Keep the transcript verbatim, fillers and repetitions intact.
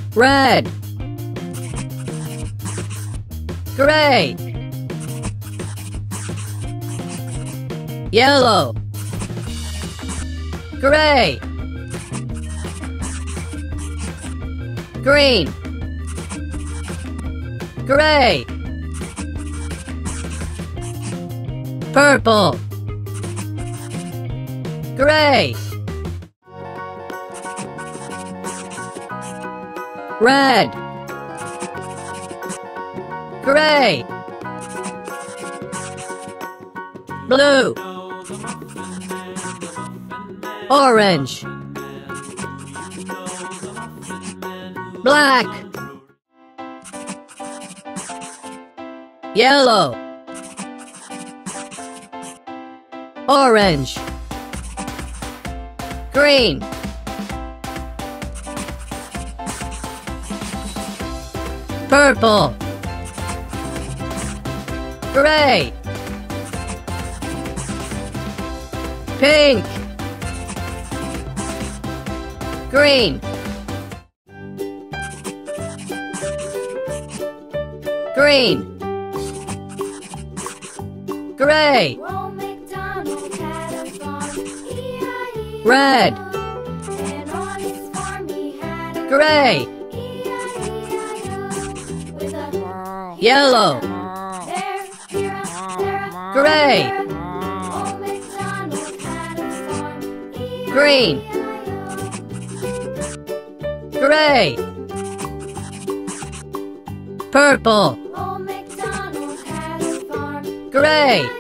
Red. Gray. Yellow. Gray. Green. Gray. Purple. Gray. Red. Gray. Blue. Orange. Black. Yellow. Orange. Green. Purple. Gray. Pink. Green. Green. Gray. Red. Gray. Yellow. Gray. Green. Gray. Purple. Gray.